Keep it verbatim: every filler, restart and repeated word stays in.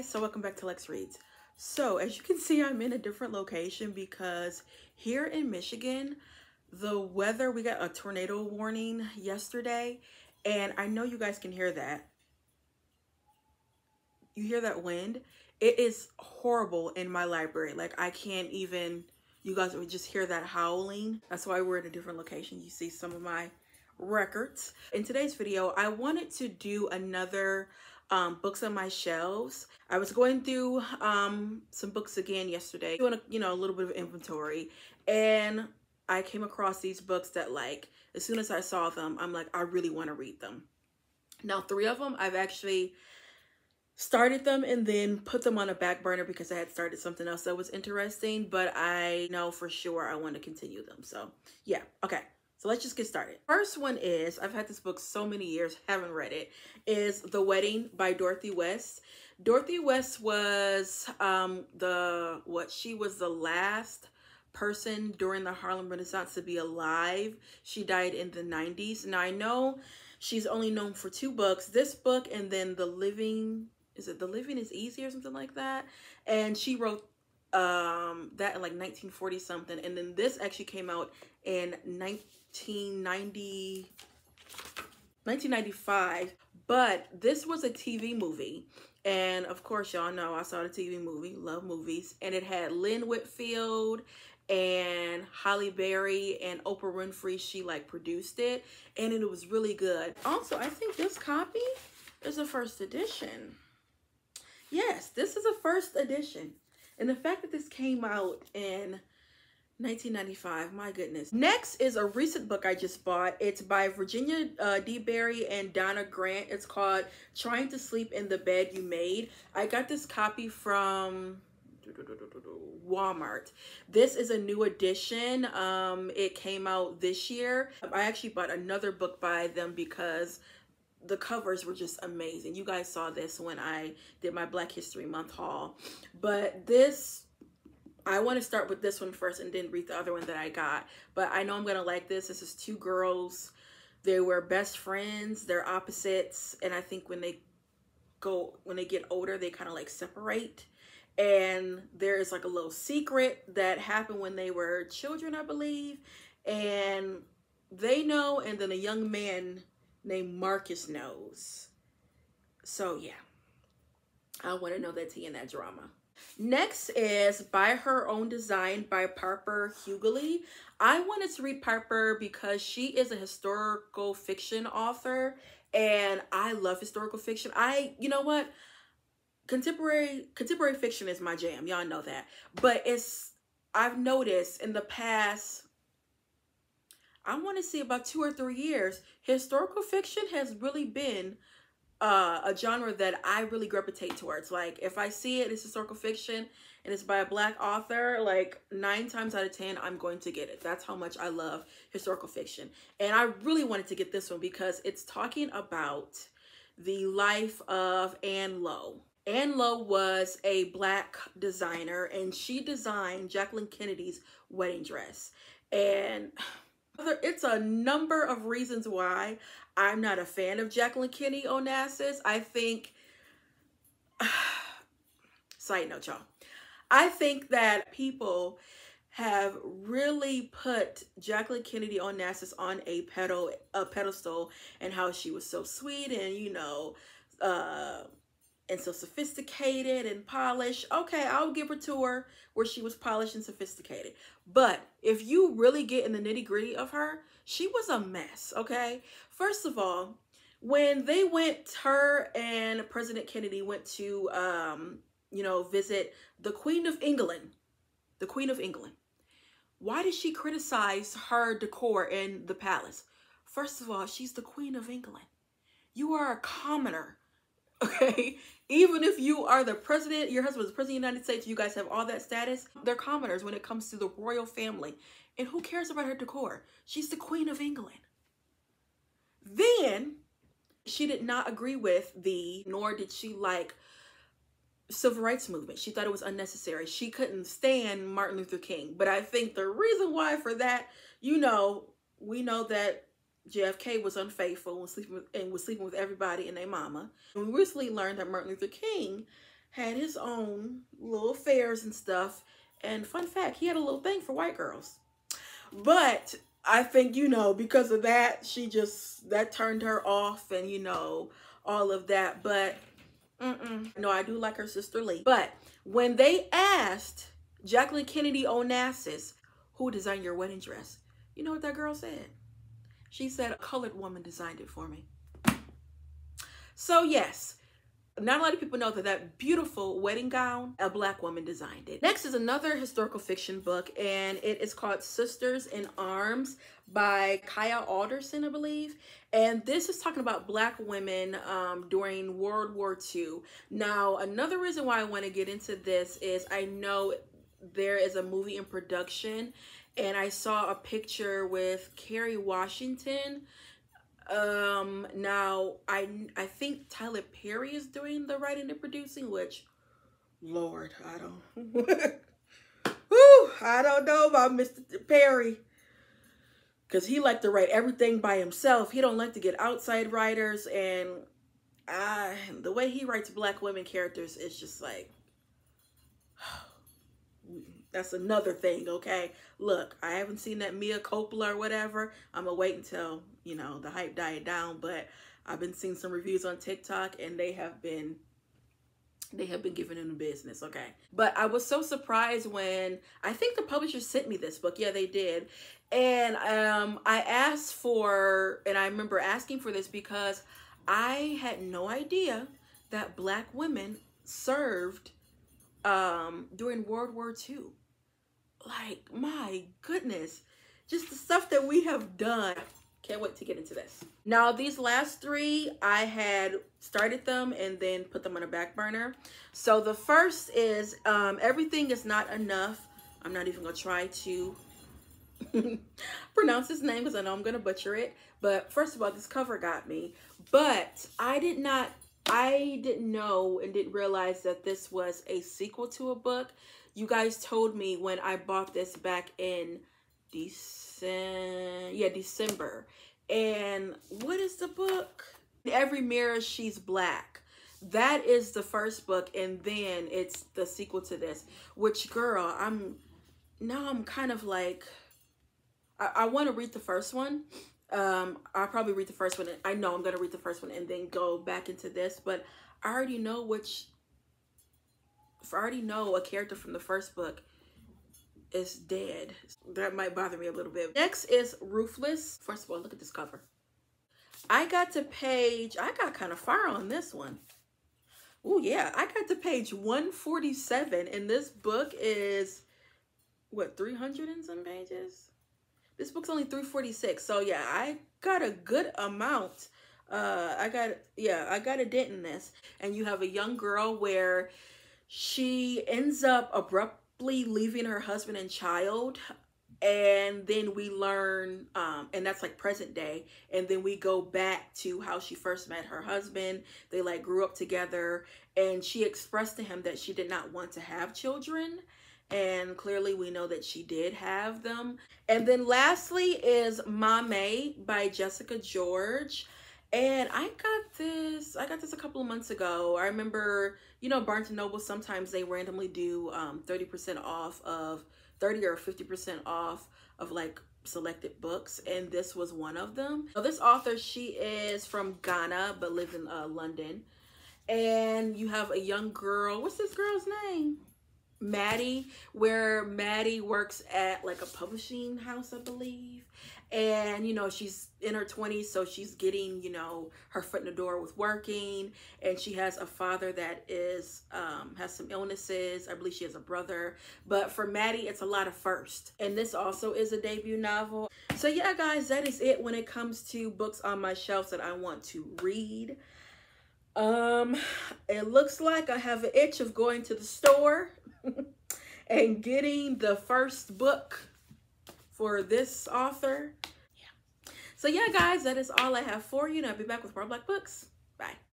so welcome back to Lex Reads. So as you can see, I'm in a different location because here in Michigan, the weather, we got a tornado warning yesterday, and I know you guys can hear that. You hear that wind? It is horrible in my library. Like I can't even, you guys would just hear that howling. That's why we're in a different location. You see some of my records. In today's video, I wanted to do another um, books on my shelves. I was going through um, some books again yesterday, doing a, you know, a little bit of inventory, and I came across these books that, like, as soon as I saw them, I'm like, I really want to read them. Now, three of them, I've actually started them and then put them on a back burner because I had started something else that was interesting, but I know for sure I want to continue them. So yeah, okay. So let's just get started. First one is, I've had this book so many years, haven't read it, is The Wedding by Dorothy West. Dorothy West was um, the, what, she was the last person during the Harlem Renaissance to be alive. She died in the nineties. Now I know she's only known for two books, this book and then The Living, is it The Living is Easy or something like that? And she wrote um, that in like nineteen forty something. And then this actually came out in nineteen ninety, nineteen ninety-five, but this was a T V movie. And of course, y'all know I saw the T V movie, love movies. And it had Lynn Whitfield and Halle Berry and Oprah Winfrey. She like produced it and it was really good. Also, I think this copy is a first edition. Yes, this is a first edition. And the fact that this came out in nineteen ninety-five, my goodness. Next is a recent book I just bought. It's by Virginia uh, D. Berry and Donna Grant. It's called Trying to Sleep in the Bed You Made. I got this copy from Walmart. This is a new edition. Um, it came out this year. I actually bought another book by them because the covers were just amazing. You guys saw this when I did my Black History Month haul. But this, I want to start with this one first and then read the other one that I got. But I know I'm going to like this. This is two girls. They were best friends. They're opposites. And I think when they go, when they get older, they kind of like separate. And there is like a little secret that happened when they were children, I believe. And they know, and then a young man named Marcus knows. So yeah, I want to know that tea and that drama. Next is By Her Own Design by Piper Hughley. I wanted to read Piper because she is a historical fiction author and I love historical fiction. I, you know what? Contemporary contemporary fiction is my jam. Y'all know that. But it's, I've noticed in the past, I want to say about two or three years, historical fiction has really been uh, a genre that I really gravitate towards. Like if I see it, it's historical fiction and it's by a Black author, like nine times out of ten, I'm going to get it. That's how much I love historical fiction. And I really wanted to get this one because it's talking about the life of Anne Lowe. Anne Lowe was a Black designer and she designed Jacqueline Kennedy's wedding dress. And it's a number of reasons why I'm not a fan of Jacqueline Kennedy Onassis. I think, side note, y'all, I think that people have really put Jacqueline Kennedy Onassis on a pedal, a pedestal, and how she was so sweet and, you know, uh, and so sophisticated and polished. Okay, I'll give her to her where she was polished and sophisticated. But if you really get in the nitty gritty of her, she was a mess, okay? First of all, when they went, her and President Kennedy went to, um, you know, visit the Queen of England, the Queen of England. Why did she criticize her decor in the palace? First of all, she's the Queen of England. You are a commoner. Okay, even if you are the president, your husband's the president of the United States, you guys have all that status, they're commoners when it comes to the royal family. And who cares about her decor? She's the Queen of England. Then she did not agree with the, nor did she like civil rights movement. She thought it was unnecessary. She couldn't stand Martin Luther King. But I think the reason why for that, you know, we know that J F K was unfaithful and, sleeping with, and was sleeping with everybody and their mama. And we recently learned that Martin Luther King had his own little affairs and stuff. And fun fact, he had a little thing for white girls. But I think, you know, because of that, she just, that turned her off and, you know, all of that. But, mm-mm. No, I do like her sister Lee. But when they asked Jacqueline Kennedy Onassis, who designed your wedding dress? You know what that girl said? She said, a colored woman designed it for me. So yes, not a lot of people know that that beautiful wedding gown, a black woman designed it. Next is another historical fiction book, and it is called Sisters in Arms by Kaya Alderson, I believe. And this is talking about black women um, during World War Two. Now, another reason why I want to get into this is I know there is a movie in production, and I saw a picture with Kerry Washington. Um, now I, I think Tyler Perry is doing the writing and producing, which, Lord, I don't, whew, I don't know about Mister Perry, because he liked to write everything by himself. He don't like to get outside writers, and I, the way he writes black women characters is just like, that's another thing, okay? Look, I haven't seen that Mia Coppola or whatever. I'm gonna wait until, you know, the hype died down, but I've been seeing some reviews on TikTok, and they have been, they have been giving him the business, okay? But I was so surprised when, I think the publisher sent me this book. Yeah, they did. And um, I asked for, and I remember asking for this because I had no idea that black women served um, during World War Two. Like, my goodness, just the stuff that we have done. Can't wait to get into this. Now, these last three, I had started them and then put them on a back burner. So the first is um, Everything Is Not Enough. I'm not even gonna try to pronounce his name because I know I'm gonna butcher it. But first of all, this cover got me. But I did not, I didn't know and didn't realize that this was a sequel to a book. You guys told me when I bought this back in December, yeah, December. And what is the book? Every Mirror She's Black. That is the first book, and then it's the sequel to this. Which, girl, I'm now I'm kind of like, I, I want to read the first one. Um, I'll probably read the first one. I know I'm gonna read the first one and then go back into this, but I already know which. I already know a character from the first book is dead. That might bother me a little bit. Next is Ruthless. First of all, look at this cover. I got to page, I got kind of far on this one. Oh yeah, I got to page one forty-seven, and this book is, what, three hundred and some pages? This book's only three forty-six, so yeah, I got a good amount. Uh, I got, yeah, I got a dent in this. And you have a young girl where she ends up abruptly leaving her husband and child, and then we learn, um, and that's like present day, and then we go back to how she first met her husband. They like grew up together, and she expressed to him that she did not want to have children, and clearly we know that she did have them. And then lastly is Mame by Jessica George. And I got this, I got this a couple of months ago. I remember, you know, Barnes and Noble, sometimes they randomly do um, thirty percent off of, thirty or fifty percent off of like selected books. And this was one of them. So this author, she is from Ghana, but lives in uh, London. And you have a young girl, what's this girl's name? Maddie, where Maddie works at like a publishing house, I believe. And, you know, she's in her twenties, so she's getting, you know, her foot in the door with working. And she has a father that is, um, has some illnesses. I believe she has a brother. But for Maddie, it's a lot of first. And this also is a debut novel. So yeah, guys, that is it when it comes to books on my shelves that I want to read. Um, it looks like I have an itch of going to the store and getting the first book for this author. Yeah. So yeah, guys, that is all I have for you. And I'll be back with more Black Books. Bye.